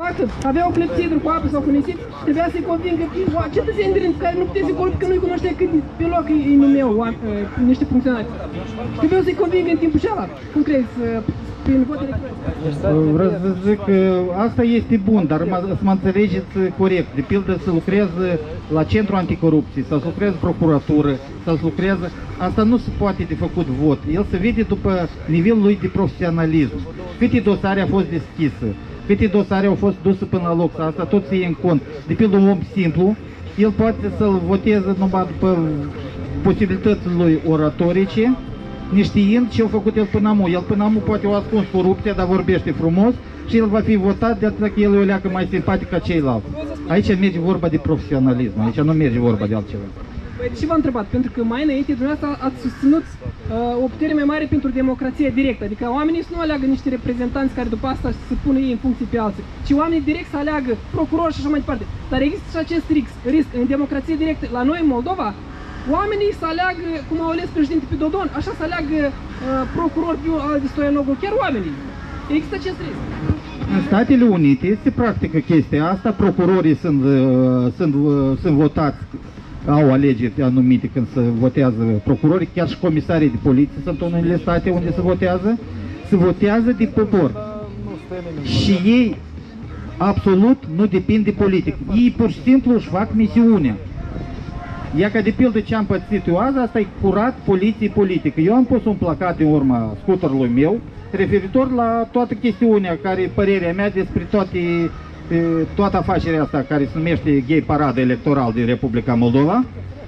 Avea o clepsidră cu apă sau cu nisip, trebuia să-i convingă cetățenii din care nu puteți să corp, că nu-i cunoștea cât pe loc îi numeau niște funcționari. Trebuia să-i convingă în timpul cealaltă. Cum crezi, prin vot electronic? Vreau să zic că asta este bun, dar să mă înțelegeți corect. De pildă să lucreze la centru anticorupție, sau să lucreze procuratură, sau să lucreze, asta nu se poate de făcut vot. El se vede după nivelul lui de profesionalism. Câte dosare a fost deschisă, câte dosare au fost duse până la loc, asta tot se iei în cont. De pildă un om simplu, el poate să-l voteze numai după posibilitățile lui oratorice, neștiind ce a făcut el până amu. El până amu poate o ascuns corupția, dar vorbește frumos și el va fi votat de atât că el e o leacă mai simpatic ca ceilalți. Aici merge vorba de profesionalism, aici nu merge vorba de altceva. Păi și v-am întrebat, pentru că mai înainte dumneavoastră ați susținut o putere mai mare pentru democrație directă, adică oamenii să nu aleagă niște reprezentanți care după asta să pună ei în funcție pe alții, ci oamenii direct să aleagă procurori și așa mai departe. Dar există și acest risc în democrație directă. La noi în Moldova, oamenii să aleagă, cum au ales președinte pe Dodon, așa să aleagă procuror pe Aldi Stoianoglu, chiar oamenii. Există acest risc. În Statele Unite se practică chestia asta, procurorii sunt votați, au alegeri anumite când se votează procurorii, chiar și comisarii de poliție sunt în unele state unde se votează de popor. Și ei absolut nu depind de politic. Ei pur și simplu își fac misiunea. Ia ca de pildă ce am pățit eu azi, asta e curat poliție politică. Eu am pus un placat în urma scuterului meu referitor la toată chestiunea care, părerea mea, despre toată afacerea asta care se numește gay parada electoral din Republica Moldova.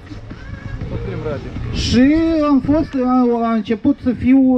Și a început să fiu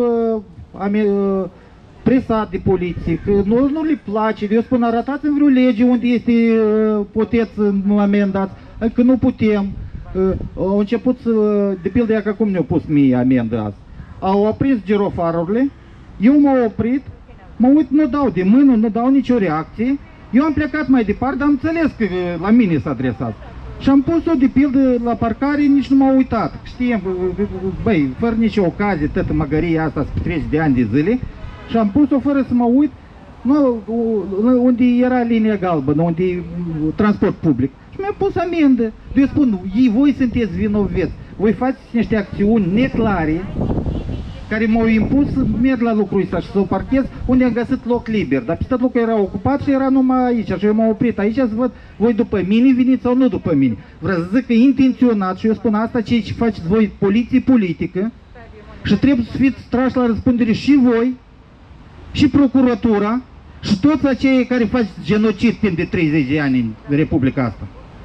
presat de poliție, că nu le place. Eu spun, arătați-mi vreo lege unde este puteți în moment dat, că nu putem. Au început să, de pildă, că acum ne-au pus mie amendă azi. Au aprins girofarurile, eu m-am oprit, mă uit, nu dau de mână, nu dau nicio reacție. Eu am plecat mai departe, dar am înțeles că la mine s-a adresat. Și am pus-o de pildă la parcare, nici nu m-am uitat. Știam, băi, fără nicio ocazie, toată măgăria asta se petrece de ani de zile. Și am pus-o fără să mă uit, unde era linia galbenă, unde e transport public. Și mi-a pus amendă. Eu spun, voi sunteți vinoveți, voi faceți niște acțiuni neclare, care m-au impus să merg la lucrul ăsta și să o parchez unde am găsit loc liber. Dar peste locul era ocupat și era numai aici. Și eu m-am oprit aici să văd, voi după mine veniți sau nu după mine. Vreau să zic că intenționat, și eu spun asta, ce faceți voi, poliție politică, și trebuie să fiți trași la răspundere și voi, și procuratura, și toți acei care fac genocid timp de 30 de ani în Republica asta.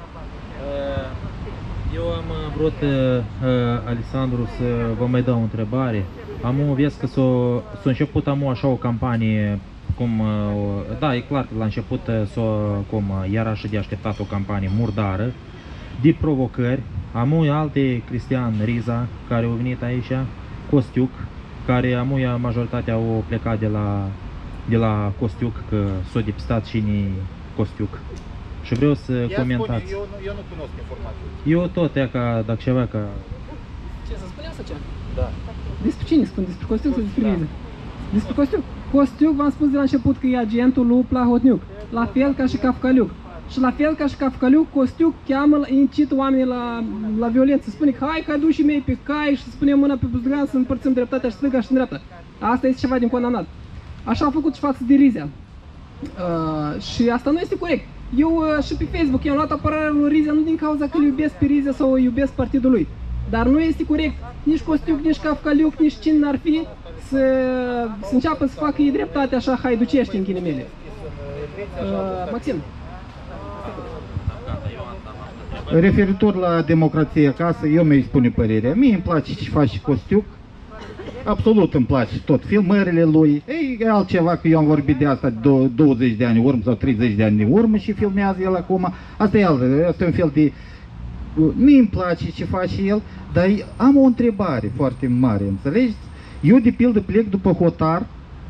Eu am vrut, Alexandru, să vă mai dau o întrebare. Vezi că s-a început așa o campanie, da, e clar că la început era așa de așteptat o campanie murdară, de provocări. Alte Cristian Riza, care au venit aici, Costiuc, care majoritatea au plecat de la Costiuc, că s-a depistat și Costiuc. Și vreau să comentați. Eu nu cunosc informații. Eu tot, dacă ceva ca... Ce, să spune asta ce? Da. Despre cine spun? Despre Costiuc sau despre Riza? Despre Costiuc. Costiuc, v-am spus de la început că e agentul lui Plahotniuc. La fel ca și Cafcaliuc. Și la fel ca și Cafcaliuc, Costiuc incită oamenii la violență. Spune că hai ca dușii mei pe cai și să punem mâna pe buzdugan să împărțim dreptatea și stânga și în dreapta. Asta este ceva din condamnat. Așa a făcut și față de Rizea. Și asta nu este corect. Eu și pe Facebook i-am luat apărarea lui Rizea nu din cauza că îl iubesc pe Rizea sau iubesc partidul lui. Dar nu este corect nici Costiuc, nici Cafcaliuc, nici cine n-ar fi să înceapă să facă ei dreptate așa haiducești în ghilimele. Maxim. Referitor la democrație acasă, eu mi-i spune părerea. Mie îmi place ce face Costiuc. Absolut îmi place tot filmările lui. E altceva că eu am vorbit de asta 20 de ani în urmă sau 30 de ani în urmă și filmează el acum. Asta e un fel de... Mie îmi place ce face el, dar am o întrebare foarte mare, înțelegeți? Eu de pildă plec după hotar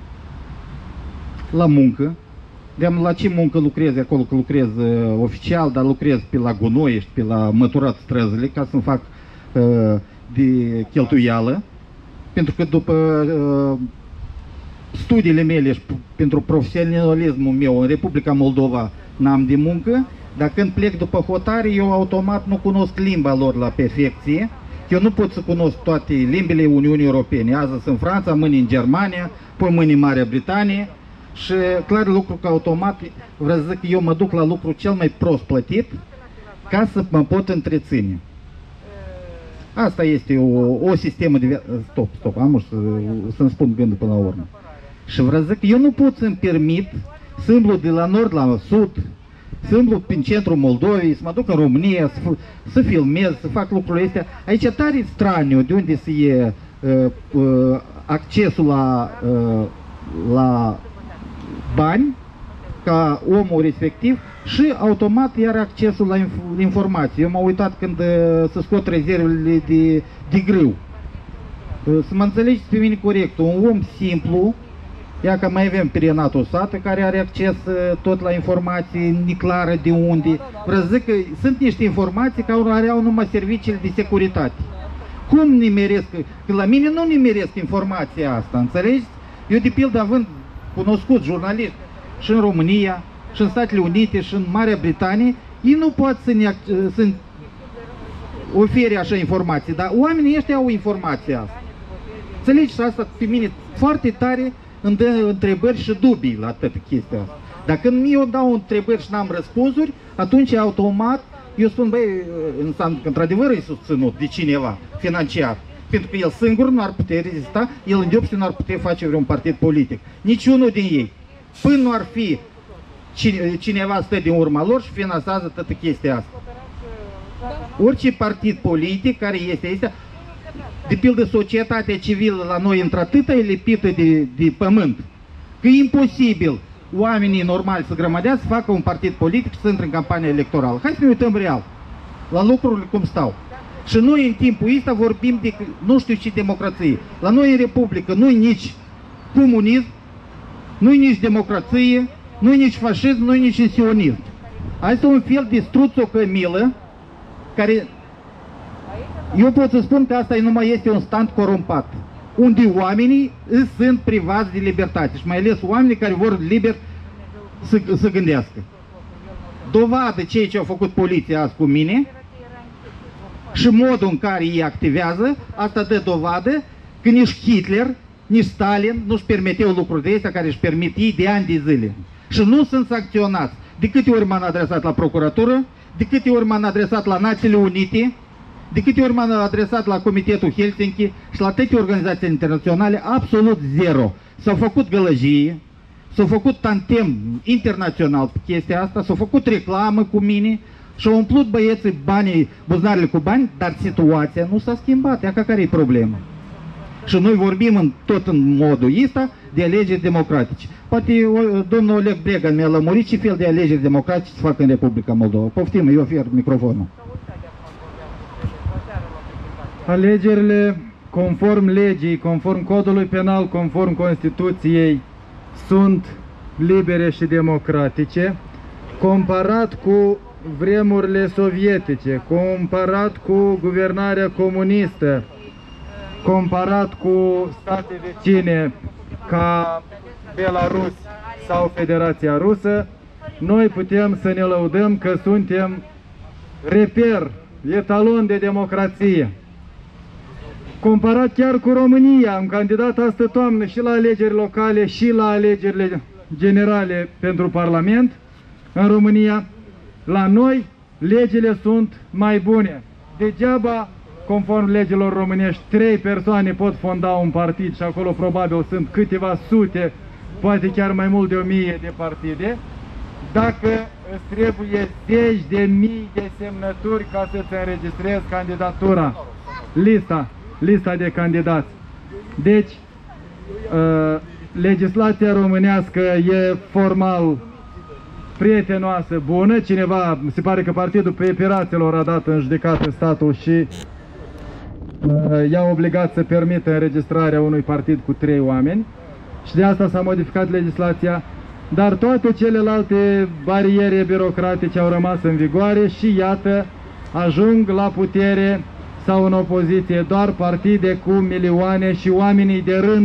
la muncă. La ce muncă lucrez acolo, că lucrez oficial, dar lucrez pe la gunoi, pe la măturat străzile, ca să-mi fac de cheltuială. Pentru că după studiile mele și pentru profesionalismul meu în Republica Moldova n-am de muncă, dar când plec după hotare, eu automat nu cunosc limba lor la perfecție. Eu nu pot să cunosc toate limbile Uniunii Europene. Azi sunt în Franța, mâine în Germania, poi mâine în Marea Britanie. Și clar lucru că automat, vreau să zic că eu mă duc la lucru cel mai prost plătit ca să mă pot întreține. Asta este o sistemă de viață. Stop, am să-mi spun gândul până la urmă. Și vreau să zic că eu nu pot să-mi permit să îmblu de la nord la sud, să îmblu prin centrul Moldovei, să mă duc în România, să filmez, să fac lucrurile astea. Aici tare straniu de unde să e accesul la bani ca omul respectiv și automat iar accesul la informații. Eu m-am uitat când să scot rezervele de grâu. Să mă înțelegeți pe mine corect, un om simplu, ia că mai avem pe Renatul Sată care are acces tot la informații neclară de unde. Vreau să zic că sunt niște informații care aveau numai serviciile de securitate. Cum nimeresc? Că la mine nu nimeresc informația asta, înțelegeți? Eu de pildă având cunoscut jurnaliști și în România, și în Statele Unite, și în Marea Britanie, ei nu pot să ofere așa informații, dar oamenii ăștia au informația asta. Înțelegi? Și asta pe mine foarte tare îmi dă întrebări și dubii la toată chestia asta. Dacă eu dau întrebări și n-am răspunsuri, atunci automat eu spun, băi, înseamnă că într-adevăr e susținut de cineva financiar. Pentru că el singur nu ar putea rezista, el în deopște nu ar putea face vreun partid politic. Niciunul din ei. Până nu ar fi cineva stă din urma lor și finanțează toată chestia asta. Orice partid politic care este, de pildă societatea civilă la noi într-atâta e lipită de pământ, că e imposibil oamenii normali să grămădească, să facă un partid politic și să intre în campania electorală. Hai să ne uităm real la lucrurile cum stau. Și noi în timpul ăsta vorbim de nu știu ce democrație. La noi în Republică nu-i nici comunism, nu-i nici democrație, nu-i nici fascism, nu-i nici sionism. Asta e un fel de struț-o-cămilă care, eu pot să spun că asta nu mai este un stand corumpat, unde oamenii sunt privați de libertate și mai ales oamenii care vor liber să gândească. Dovadă ceea ce au făcut poliția azi cu mine și modul în care ei activează, asta dă dovadă că nici Hitler, nici Stalin nu-și permiteau lucruri de astea care își permit ei de ani de zile. Și nu sunt sancționați. De câte ori m-am adresat la procuratură, de câte ori m-am adresat la Națiile Unite, de câte ori m-am adresat la Comitetul Helsinki și la toate organizațiile internaționale, absolut zero. S-au făcut gălăgie, s-au făcut tantem internațional pe chestia asta, s-au făcut reclamă cu mine și au umplut băieții banii, buzunarele cu bani, dar situația nu s-a schimbat. Ia ca care e problema? Și noi vorbim tot în modul ăsta de alegeri democratice. Poate domnul Oleg Bregan mi-a lămurit ce fel de alegeri democratice se fac în Republica Moldova. Poftim, eu ofer microfonul. Alegerile conform legii, conform codului penal, conform Constituției, sunt libere și democratice, comparat cu vremurile sovietice, comparat cu guvernarea comunistă, comparat cu state vecine ca Belarus sau Federația Rusă, noi putem să ne lăudăm că suntem reper, etalon de democrație. Comparat chiar cu România, am candidat astă toamnă și la alegeri locale și la alegerile generale pentru Parlament în România, la noi legile sunt mai bune. Degeaba, conform legilor românești, 3 persoane pot fonda un partid și acolo probabil sunt câteva sute, poate chiar mai mult de 1000 de partide, dacă îți trebuie zeci de mii de semnături ca să-ți înregistrezi candidatura, lista de candidați. Deci, legislația românească e formal prietenoasă, bună. Cineva, se pare că Partidul Piraților a dat în judecată statul și i-a obligat să permită înregistrarea unui partid cu 3 oameni și de asta s-a modificat legislația, dar toate celelalte bariere birocratice au rămas în vigoare și iată, ajung la putere sau în opoziție doar partide cu milioane și oamenii de rând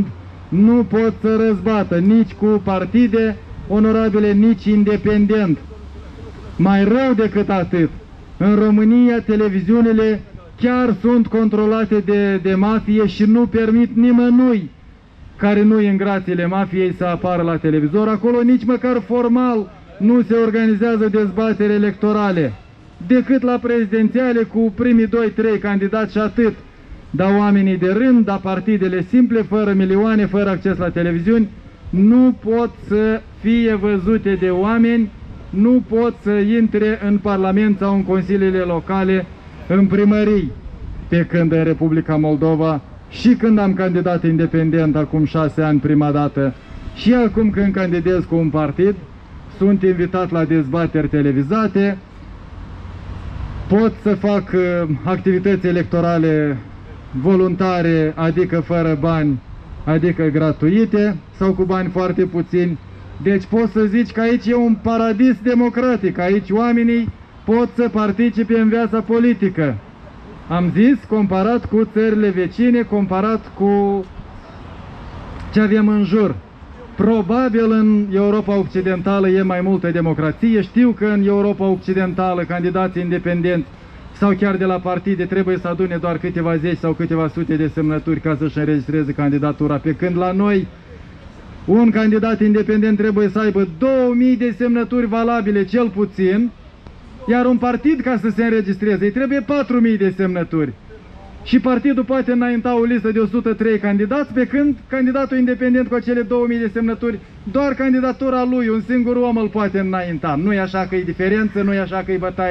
nu pot să răzbată nici cu partide onorabile, nici independent. Mai rău decât atât, în România televiziunile chiar sunt controlate de mafie și nu permit nimănui care nu e în grațiile mafiei să apară la televizor. Acolo nici măcar formal nu se organizează dezbateri electorale, decât la prezidențiale cu primii 2-3 candidați și atât. Dar oamenii de rând, dar partidele simple, fără milioane, fără acces la televiziuni, nu pot să fie văzute de oameni, nu pot să intre în Parlament sau în consiliile locale, în primării. Pe când în Republica Moldova, și când am candidat independent acum 6 ani prima dată, și acum când candidez cu un partid, sunt invitat la dezbateri televizate, pot să fac activități electorale voluntare, adică fără bani, adică gratuite, sau cu bani foarte puțini. Deci poți să zici că aici e un paradis democratic, aici oamenii pot să participe în viața politică. Am zis, comparat cu țările vecine, comparat cu ce avem în jur. Probabil în Europa Occidentală e mai multă democrație. Știu că în Europa Occidentală candidații independenți sau chiar de la partide trebuie să adune doar câteva zeci sau câteva sute de semnături ca să-și înregistreze candidatura, pe când la noi un candidat independent trebuie să aibă 2000 de semnături valabile cel puțin, iar un partid, ca să se înregistreze, îi trebuie 4000 de semnături. Și partidul poate înainta o listă de 103 candidați, pe când candidatul independent cu acele 2000 de semnături, doar candidatura lui, un singur om îl poate înainta. Nu e așa că e diferență, nu e așa că e bătaie.